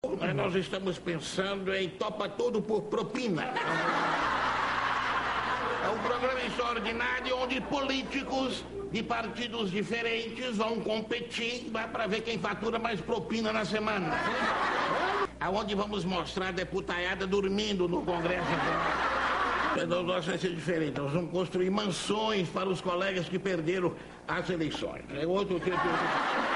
Nós estamos pensando em topa tudo por propina. É um programa extraordinário onde políticos de partidos diferentes vão competir para ver quem fatura mais propina na semana. Aonde vamos mostrar a deputaiada dormindo no Congresso. O nosso vai ser diferente. Nós vamos construir mansões para os colegas que perderam as eleições. É outro tipo de...